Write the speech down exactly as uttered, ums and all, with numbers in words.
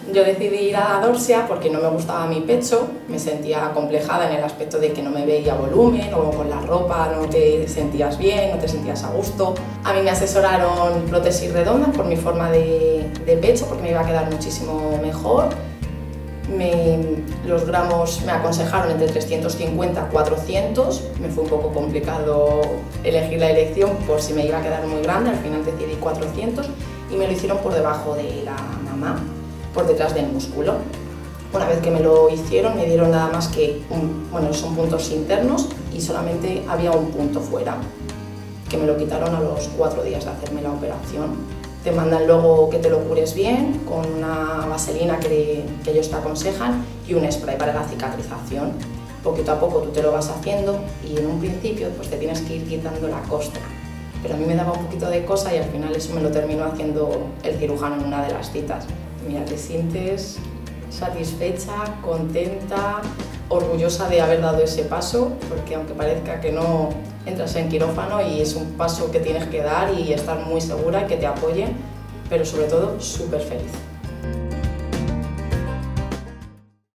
Yo decidí ir a la dorsia porque no me gustaba mi pecho, me sentía acomplejada en el aspecto de que no me veía volumen o con la ropa no te sentías bien, no te sentías a gusto. A mí me asesoraron prótesis redondas por mi forma de, de pecho porque me iba a quedar muchísimo mejor. Me, los gramos me aconsejaron entre trescientos cincuenta a cuatrocientos, me fue un poco complicado elegir la elección por si me iba a quedar muy grande, al final decidí cuatrocientos y me lo hicieron por debajo de la mama, por detrás del músculo. Una vez que me lo hicieron me dieron nada más que, un, bueno, son puntos internos y solamente había un punto fuera, que me lo quitaron a los cuatro días de hacerme la operación. Te mandan luego que te lo cures bien con una vaselina que, que ellos te aconsejan y un spray para la cicatrización. Poquito a poco tú te lo vas haciendo y en un principio pues te tienes que ir quitando la costra. Pero a mí me daba un poquito de cosa y al final eso me lo terminó haciendo el cirujano en una de las citas. Mira, te sientes satisfecha, contenta, orgullosa de haber dado ese paso, porque aunque parezca que no, entras en quirófano y es un paso que tienes que dar y estar muy segura y que te apoyen, pero sobre todo súper feliz.